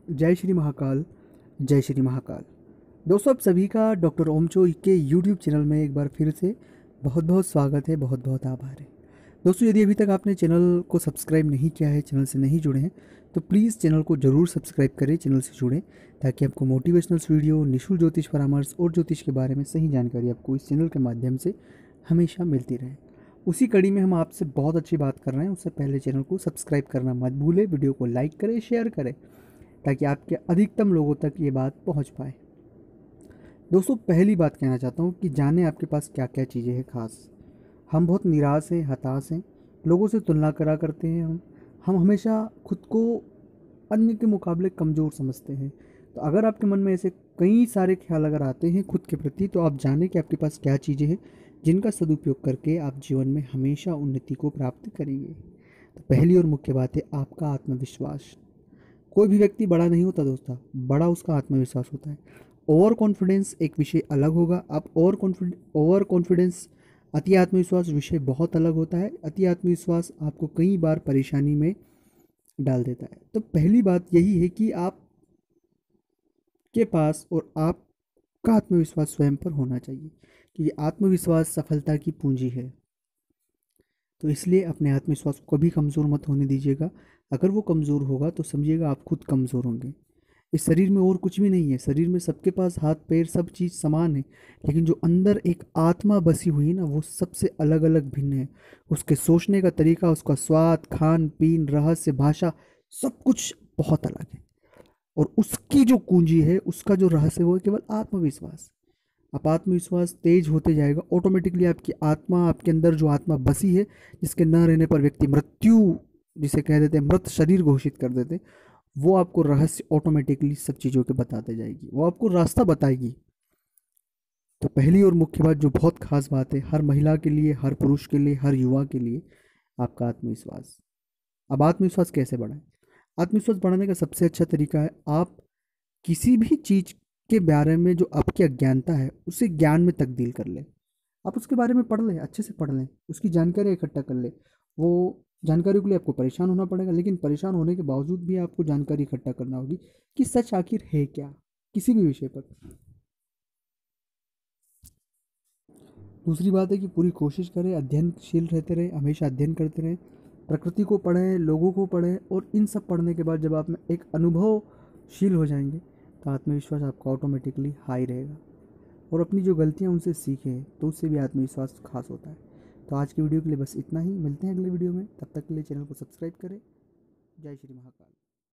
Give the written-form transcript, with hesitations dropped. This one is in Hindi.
जय श्री महाकाल। जय श्री महाकाल। दोस्तों, आप सभी का डॉक्टर ओमचो के यूट्यूब चैनल में एक बार फिर से बहुत बहुत स्वागत है, बहुत बहुत आभार है। दोस्तों, यदि अभी तक आपने चैनल को सब्सक्राइब नहीं किया है, चैनल से नहीं जुड़े हैं, तो प्लीज़ चैनल को ज़रूर सब्सक्राइब करें, चैनल से जुड़ें, ताकि आपको मोटिवेशनल वीडियो, निःशुल्क ज्योतिष परामर्श और ज्योतिष के बारे में सही जानकारी आपको इस चैनल के माध्यम से हमेशा मिलती रहे। उसी कड़ी में हम आपसे बहुत अच्छी बात कर रहे हैं। उससे पहले चैनल को सब्सक्राइब करना मत भूलें, वीडियो को लाइक करें, शेयर करें, ताकि आपके अधिकतम लोगों तक ये बात पहुंच पाए। दोस्तों, पहली बात कहना चाहता हूँ कि जाने आपके पास क्या क्या चीज़ें हैं खास। हम बहुत निराश हैं, हताश हैं, लोगों से तुलना करा करते हैं। हम हमेशा खुद को अन्य के मुकाबले कमज़ोर समझते हैं। तो अगर आपके मन में ऐसे कई सारे ख्याल अगर आते हैं खुद के प्रति, तो आप जानें कि आपके पास क्या चीज़ें हैं जिनका सदुपयोग करके आप जीवन में हमेशा उन्नति को प्राप्त करेंगे। तो पहली और मुख्य बात है आपका आत्मविश्वास। कोई भी व्यक्ति बड़ा नहीं होता दोस्तों, बड़ा उसका आत्मविश्वास होता है। ओवर कॉन्फिडेंस एक विषय अलग होगा। आप ओवर कॉन्फिडेंस, अति आत्मविश्वास विषय बहुत अलग होता है। अति आत्मविश्वास आपको कई बार परेशानी में डाल देता है। तो पहली बात यही है कि आप के पास और आपका आत्मविश्वास स्वयं पर होना चाहिए, कि आत्मविश्वास सफलता की पूंजी है। तो इसलिए अपने आत्मविश्वास को कभी कमज़ोर मत होने दीजिएगा। अगर वो कमज़ोर होगा तो समझिएगा आप खुद कमज़ोर होंगे। इस शरीर में और कुछ भी नहीं है। शरीर में सबके पास हाथ पैर सब चीज़ समान है, लेकिन जो अंदर एक आत्मा बसी हुई है ना, वो सबसे अलग अलग भिन्न है। उसके सोचने का तरीका, उसका स्वाद, खान पीन, रहस्य, भाषा, सब कुछ बहुत अलग है। और उसकी जो कुंजी है, उसका जो रहस्य, वो है केवल आत्मविश्वास। आप आत्मविश्वास तेज होते जाएगा, ऑटोमेटिकली आपकी आत्मा, आपके अंदर जो आत्मा बसी है, जिसके न रहने पर व्यक्ति मृत्यु, जिसे कह देते हैं मृत शरीर घोषित कर देते हैं, वो आपको रहस्य ऑटोमेटिकली सब चीज़ों के बताते जाएगी, वो आपको रास्ता बताएगी। तो पहली और मुख्य बात, जो बहुत खास बात है हर महिला के लिए, हर पुरुष के लिए, हर युवा के लिए, आपका आत्मविश्वास। अब आत्मविश्वास कैसे बढ़ाएं? आत्मविश्वास बढ़ाने का सबसे अच्छा तरीका है, आप किसी भी चीज़ के बारे में जो आपकी अज्ञानता है, उसे ज्ञान में तब्दील कर लें। आप उसके बारे में पढ़ लें, अच्छे से पढ़ लें, उसकी जानकारी इकट्ठा कर लें। वो जानकारी के लिए आपको परेशान होना पड़ेगा, लेकिन परेशान होने के बावजूद भी आपको जानकारी इकट्ठा करना होगी कि सच आखिर है क्या, किसी भी विषय पर। दूसरी बात है कि पूरी कोशिश करें, अध्ययनशील रहते रहें, हमेशा अध्ययन करते रहें, प्रकृति को पढ़ें, लोगों को पढ़ें, और इन सब पढ़ने के बाद जब आप में एक अनुभवशील हो जाएंगे, तो आत्मविश्वास आपका ऑटोमेटिकली हाई रहेगा। और अपनी जो गलतियाँ उनसे सीखें, तो उससे भी आत्मविश्वास खास होता है। तो आज की वीडियो के लिए बस इतना ही। मिलते हैं अगले वीडियो में, तब तक के लिए चैनल को सब्सक्राइब करें। जय श्री महाकाल।